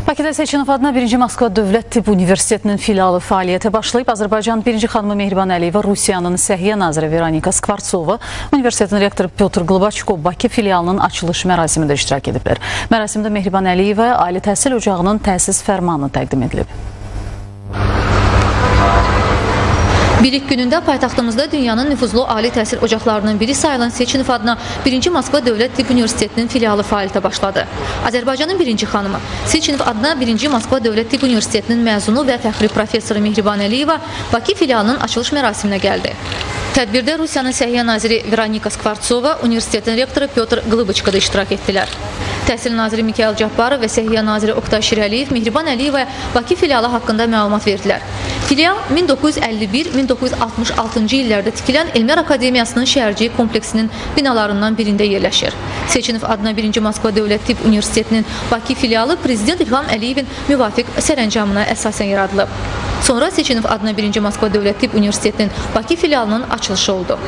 Bakıda Seçinov adına 1-ci Moskva Dövlət Tibb Universitetinin filialı fəaliyyətə başlayıb. Azərbaycan 1-ci xanımı Mehriban Əliyeva, Rusiyanın Səhiyyə naziri Veronika Skvartsova, Universitetin rektoru Pyotr Qlıbaçko Bakı filialının açılış mərasimində iştirak ediblər. Mərasimdə Mehriban Əliyeva Ali Təhsil Ocağının təsis fərmanı təqdim edilib. Bilik günündə paytaxtımızda dünyanın nüfuzlu ali təhsil ocaqlarının biri sayılan Seçinov adına 1-ci Moskva Dövlət Tibb Universitetinin filialı fəaliyyətə başladı. Azərbaycanın 1-ci xanımı Seçinov adına 1-ci Moskva Dövlət Tibb Universitetinin məzunu və fəxri professoru Mehriban Əliyeva Bakı filialının açılış mərasiminə gəldi. Tədbirdə Rusiyanın Səhiyyə naziri Veronika Skvartsova, Universitetin rektoru Pyotr Qlıbaçko da iştirak etdilər. Təhsil naziri Mikhail Cabbarov və Səhiyyə naziri Oqtay Şirəliyev Mehriban Əliyevə Bakı filialı haqqında məlumat verdilər. Filial 1951-1966-cı illərdə tikilən Elmlər Akademiyasının şəhərciyi kompleksinin binalarından birində yerləşir. Seçinov adına 1-ci Moskva Dövlət Tibb Universitetinin Bakı filialı Prezident İlham Əliyevin müvafiq sərəncamına əsasən yaradılıb. Sonra Seçinov adına 1-ci Moskva Dövlət Tibb Universitetinin Bakı filialının açılışı oldu.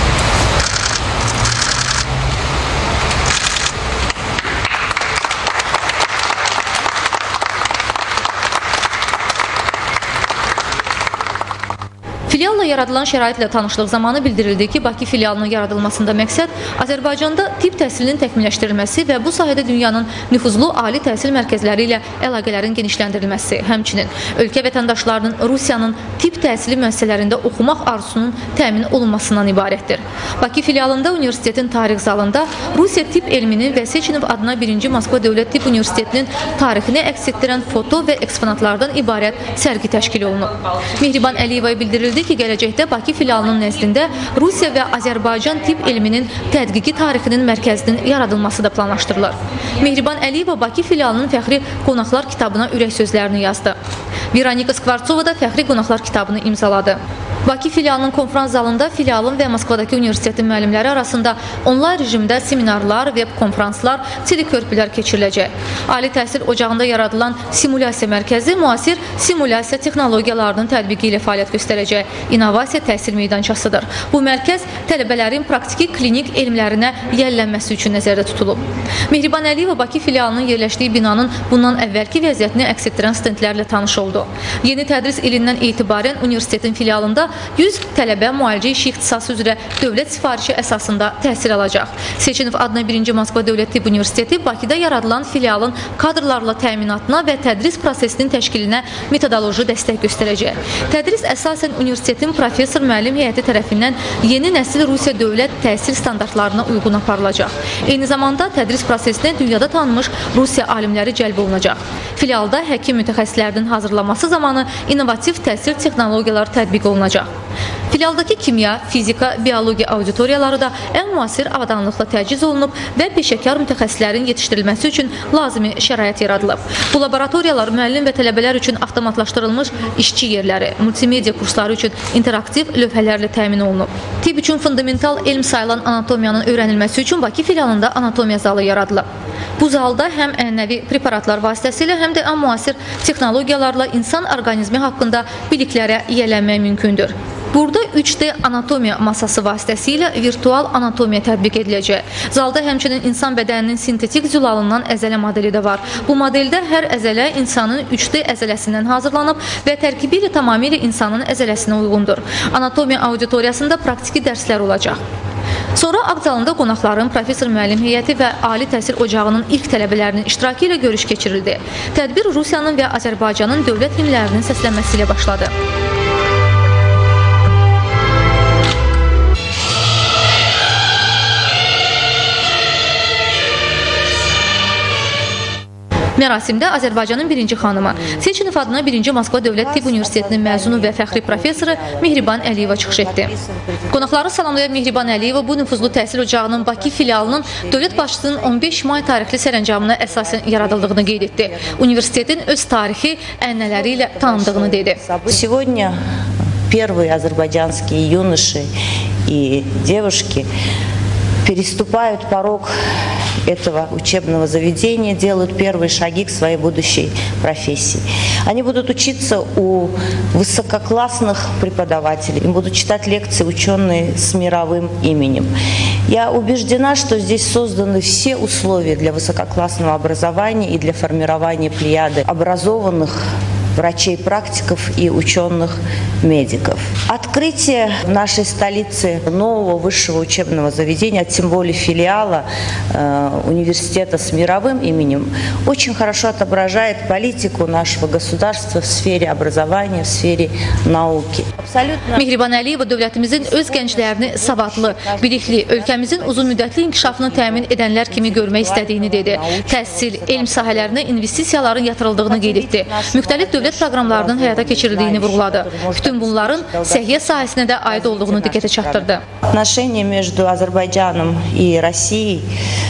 Filialla yaradılan şəraitlə tanışlıq zamanı bildirildi ki, Bakı filialının yaradılmasında məqsəd Azərbaycanda tibb təhsilinin təkmilləşdirilməsi və bu sahədə dünyanın nüfuzlu ali təhsil mərkəzləri ilə əlaqələrin genişləndirilməsi, həmçinin ölkə vətəndaşlarının Rusiyanın tibb təhsili müəssisələrində oxumaq arzusunun təmin olunmasından ibarətdir. Bakı filialında universitetin tarix zalında Rusiya tibb elminin və Seçinov adına 1-ci Moskva Dövlət Tibb Universitetinin tarixini əks etdirən foto və eksponatlardan ibarət sərgi təşkil olunub. Mehriban Əliyevaya bildirildi ki, gələcəkdə Bakı filialının nəzdində Rusiya və Azərbaycan tibb elminin tədqiqi tarixinin mərkəzinin yaradılması da planlaşdırılır. Mehriban Əliyeva Bakı filialının fəxri qonaqlar kitabına ürək sözlərini yazdı. Veronika Skvartsova da fəxri qonaqlar kitabını imzaladı. Bakı filialının konferans zalında filialın və Moskvadakı universitetin müəllimləri arasında onlayn rejimdə seminarlar, veb konferanslar, teлекörpülər keçiriləcək. Ali təhsil ocağında yaradılan simulyasiya mərkəzi müasir simulyasiya texnologiyalarının tətbiqi ilə fəaliyyət göstərəcək innovasiya təhsil meydançasıdır. Bu mərkəz tələbələrin praktiki klinik elmlərinə yiyələnməsi üçün nəzərdə tutulub. Mehriban Əliyeva Bakı filialının yerləşdiyi binanın bundan əvvəlki vəziyyətini əks etdirən stendlərlə tanış oldu. Yeni tədris ilindən etibarən universitetin filialında 100 tələbə müalicə işi ixtisası üzrə dövlət sifarişi əsasında təhsil alacaq. Seçinov adına 1-ci Moskva Dövlət Tibb Universiteti Bakıda yaradılan filialın kadrlarla təminatına və tədris prosesinin təşkilinə metodoloji dəstək göstərəcək. Tədris əsasən universitetin professor müəllim heyəti tərəfindən yeni nəsil Rusiya dövlət təhsil standartlarına uyğun aparılacaq. Eyni zamanda tədris prosesinə dünyada tanınmış Rusiya alimləri cəlb olunacaq. Filialda həkim mütəxəssislərinin hazırlaması zamanı innovativ təhsil texnologiyaları tətbiq olunacaq. Filialdakı kimya, fizika, biologiya auditoriyaları da ən müasir avadanlıqla təchiz olunub və peşəkar mütəxəssislərin yetişdirilməsi üçün lazımi şərait yaradılıb. Bu laboratoriyalar müəllim və tələbələr üçün avtomatlaşdırılmış işçi yerləri, multimedia kursları üçün interaktiv lövhələrlə təmin olunub. Tibb üçün fundamental elm sayılan anatomiyanın öyrənilməsi üçün Bakı filialında anatomiya zalı yaradılıb. Bu zalda həm ənənəvi preparatlar vasitəsilə, həm də ən müasir texnologiyalarla insan orqanizmi haqqında biliklərə yiyələnmək mümkündür. Burada 3D anatomiya masası vasitəsilə virtual anatomiya tətbiq ediləcək. Zalda həmçinin insan bədəninin sintetik zülalından əzələ modeli də var. Bu modeldə hər əzələ insanın 3D əzələsindən hazırlanıb və tərkibi ilə tamamilə insanın əzələsinə uyğundur. Anatomiya auditoriyasında praktiki dərslər olacaq. Sonra akt zalında qonaqların, professor müəllim heyəti və Ali Təhsil Ocağının ilk tələbələrinin iştirakı ilə görüş keçirildi. Tədbir Rusiyanın və Azərbaycanın dövlət himnlərinin səslənməsi ilə başladı. Mərasimdə Azərbaycanın 1-ci xanımı Seçinov adına 1-ci Moskva Dövlət Tibb Universitetinin məzunu və fəxri professoru Mehriban Əliyeva çıxış etdi. Qonaqları salamlayan Mehriban Əliyeva bu nüfuzlu təhsil ocağının Bakı filialının dövlət başçısının 15 may tarixli sərəncamına əsasən yaradıldığını qeyd etdi. Universitetin öz tarixi, ənənələri ilə tanındığını dedi. Сегодня первые азербайджанские юноши и девушки переступают порог этого учебного заведения делают первые шаги к своей будущей профессии. Они будут учиться у высококлассных преподавателей, им будут читать лекции ученые с мировым именем. Я убеждена, что здесь созданы все условия для высококлассного образования и для формирования плеяды образованных врачей-практиков и ученых-медиков. Открытие в нашей столице нового высшего учебного заведения, а тем более филиала университета с мировым именем, очень хорошо отображает политику нашего государства в сфере образования, в сфере науки. Mehriban Əliyeva dövlətimizin öz gənclərini savadlı, bilikli, ölkəmizin uzun müddətli inkişafını təmin edənlər kimi görmək istədiyini dedi. Təhsil, elm sahələrinə investisiyaların yatırıldığını qeyd etdi. Müxtəlif dövlət proqramlarının həyata keçirildiyini vurğuladı. Bütün bunların səhiyyə sahəsinə də aid olduğunu diqqətə çatdırdı. Отношения между Азербайджаном и Россией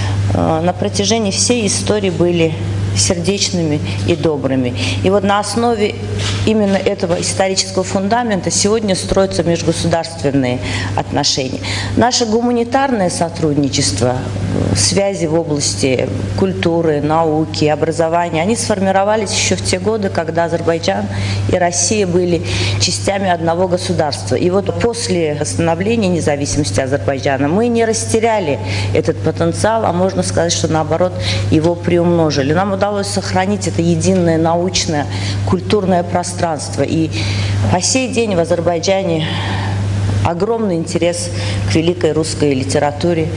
на протяжении всей истории были сердечными и добрыми. И вот на основе именно этого исторического фундамента сегодня строятся межгосударственные отношения. Наше гуманитарное сотрудничество, связи в области культуры, науки, образования, они сформировались еще в те годы, когда Азербайджан и Россия были частями одного государства. И вот после восстановления независимости Азербайджана мы не растеряли этот потенциал, а можно сказать, что наоборот его приумножили. Нам удалось сохранить это единое научное, культурное пространство. И по сей день в Азербайджане огромный интерес к великой русской литературе.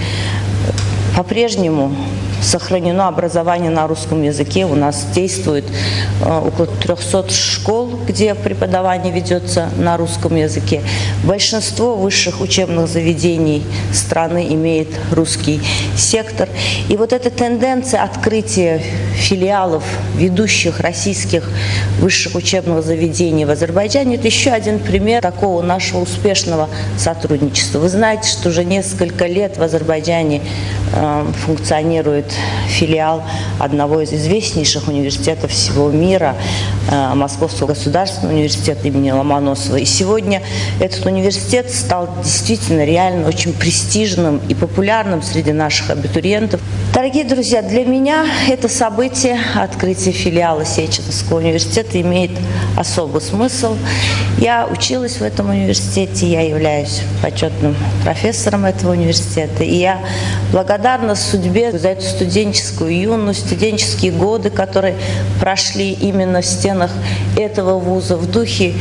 По-прежнему сохранено образование на русском языке. У нас действует около 300 школ, где преподавание ведется на русском языке. Большинство высших учебных заведений страны имеет русский сектор. И вот эта тенденция открытия филиалов ведущих российских высших учебных заведений в Азербайджане – это еще один пример такого нашего успешного сотрудничества. Вы знаете, что уже несколько лет в Азербайджане функционирует филиал одного из известнейших университетов всего мира, Московского государственного университета имени Ломоносова. И сегодня этот университет стал действительно реально очень престижным и популярным среди наших абитуриентов. Дорогие друзья, для меня это событие, открытие филиала Сеченовского университета, имеет особый смысл. Я училась в этом университете, я являюсь почетным профессором этого университета, и я благодарна судьбе за эту студенческую юность, студенческие годы, которые прошли именно в стенах этого вуза в духе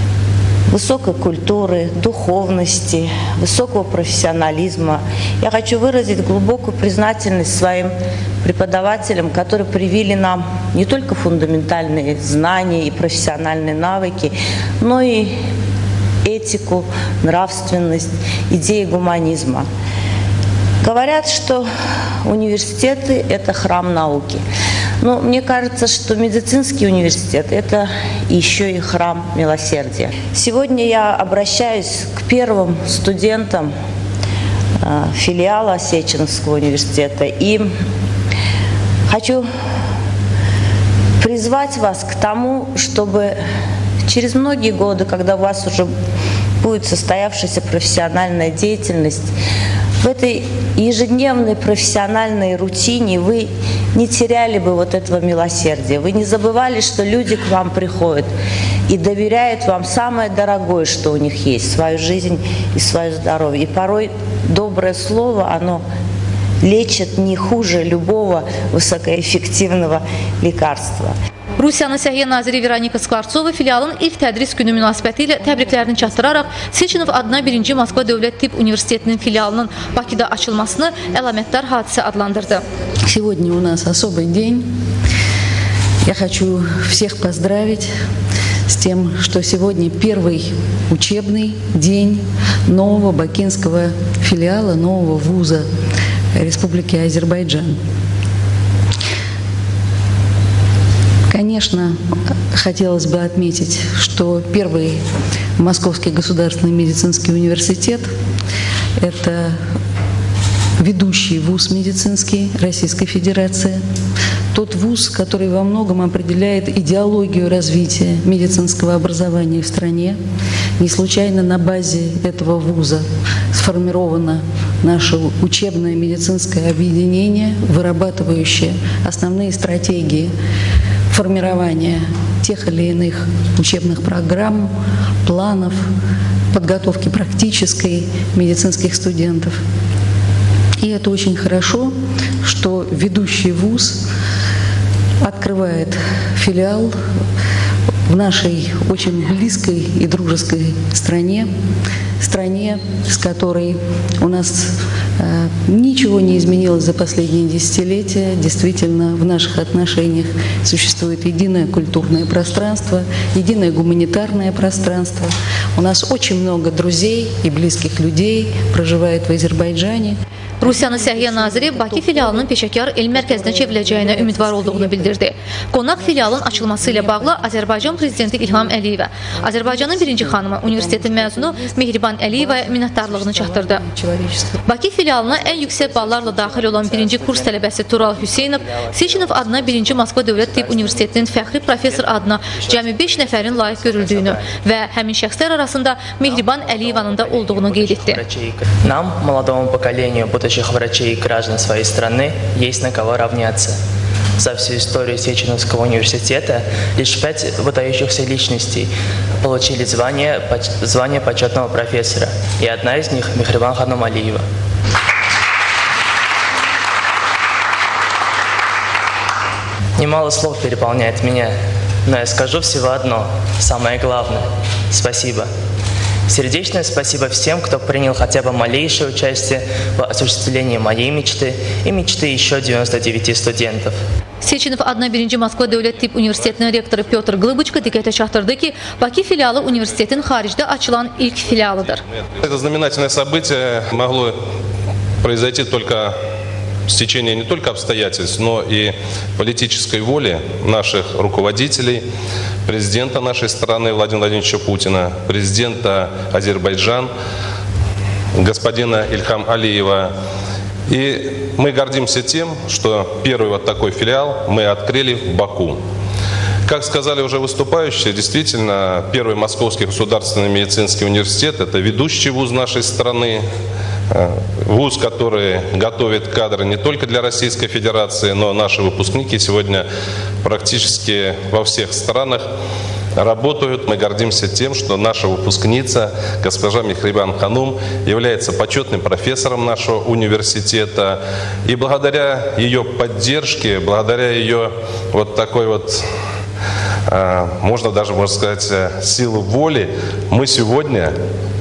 высокой культуры, духовности, высокого профессионализма. Я хочу выразить глубокую признательность своим преподавателям, которые привили нам не только фундаментальные знания и профессиональные навыки, но и этику, нравственность, идеи гуманизма. Говорят, что университеты – это храм науки. Но мне кажется, что медицинский университет – это еще и храм милосердия. Сегодня я обращаюсь к первым студентам филиала Сеченовского университета и хочу призвать вас к тому, чтобы через многие годы, когда у вас уже будет состоявшаяся профессиональная деятельность, в этой ежедневной профессиональной рутине вы не теряли бы вот этого милосердия. Вы не забывали, что люди к вам приходят и доверяют вам самое дорогое, что у них есть, свою жизнь и свое здоровье. И порой доброе слово, оно лечит не хуже любого высокоэффективного лекарства. Rusiyanın Səhiyyə naziri Veronika Skvartsova filialın ilk tədris günü münasibəti ilə təbriklərini çatdıraraq Seçenov adına 1-ci Moskva Dövlət Tibb Universitetinin filialının Bakıda açılmasını əlamətdar hadisə adlandırdı. Сегодня у нас особый день. Я хочу всех поздравить с тем, что сегодня первый учебный день нового бакинского филиала, нового вуза Республики Азербайджан. Конечно, хотелось бы отметить, что первый Московский государственный медицинский университет – это ведущий вуз медицинский Российской Федерации, тот вуз, который во многом определяет идеологию развития медицинского образования в стране. Не случайно на базе этого вуза сформирована наше учебное медицинское объединение, вырабатывающее основные стратегии формирования тех или иных учебных программ, планов, подготовки практической медицинских студентов. И это очень хорошо, что ведущий вуз открывает филиал в нашей очень близкой и дружеской стране, с которой у нас ничего не изменилось за последние десятилетия. Действительно, в наших отношениях существует единое культурное пространство, единое гуманитарное пространство. У нас очень много друзей и близких людей проживает в Азербайджане. Rusiyanın Səhiyyə naziri Bakı filialının peşəkar elm mərkəzinə çevriləcəyinə ümidvar olduğunu bildirdi. Qonaq filialın açılması ilə bağlı Azərbaycan prezidenti İlham Əliyevə, Azərbaycanın birinci xanımı, universitetin məzunu Mehriban Əliyevə minnətdarlığını çatdırdı. Bakı filialına ən yüksək ballarla daxil olan birinci kurs tələbəsi Tural Hüseynov, Sechenov adına 1-ci Moskva Dövlət Tibb Universitetinin fəxri professor adına cəmi 5 nəfərin layiq görüldüyünü və həmin şəxslər arasında Mehriban Əliyevanın da olduğunu qeyd etdi. Нам, молодому поколению будущих врачей и граждан своей страны, есть на кого равняться. За всю историю Сеченовского университета лишь 5 выдающихся личностей получили звание почетного профессора, и одна из них – Мехрибан Ханум Алиева. Немало слов переполняет меня, но я скажу всего одно, самое главное – спасибо. Сердечное спасибо всем, кто принял хотя бы малейшее участие в осуществлении моей мечты и мечты еще 99 студентов. Sechenov adına 1-ci Moskva Dövlət Tibb Universitetinin rektoru Pyotr Glıbıçko diqqətə çatdırdı ki, Bakı filialı universitetin xaricdə açılan ilk filialıdır. Это знаменательное событие могло произойти только в течение не только обстоятельств, но и политической воли наших руководителей, президента нашей страны Владимира Владимировича Путина, президента Азербайджана, господина Ильхам Алиева. И мы гордимся тем, что первый вот такой филиал мы открыли в Баку. Как сказали уже выступающие, действительно, первый Московский государственный медицинский университет – это ведущий вуз нашей страны, вуз, который готовит кадры не только для Российской Федерации, но наши выпускники сегодня практически во всех странах работают. Мы гордимся тем, что наша выпускница, госпожа Мехрибан Ханум, является почетным профессором нашего университета. И благодаря ее поддержке, благодаря ее вот такой вот, можно сказать, силы воли, мы сегодня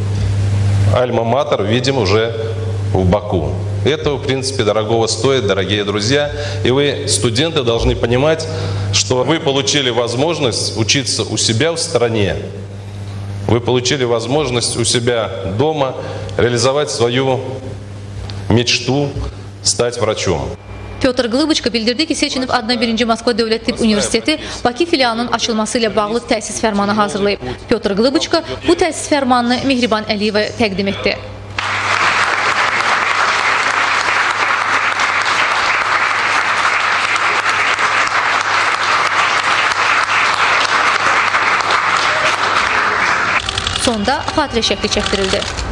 Альма-Матер видим уже в Баку. Это, в принципе, дорогого стоит, дорогие друзья. И вы, студенты, должны понимать, что вы получили возможность учиться у себя в стране. Вы получили возможность у себя дома реализовать свою мечту стать врачом. Pyotr Glıbıçko bildirdi ki, Sechenov adına 1-ci Moskva Dövlət Tibb Universiteti Bakı filialının açılması ilə bağlı təsis fərmanı hazırlayıb. Pyotr Glıbıçko bu təsis fərmanını Mehriban Əliyevə təqdim etdi. Sonda xatirə şəkli çəkdirildi.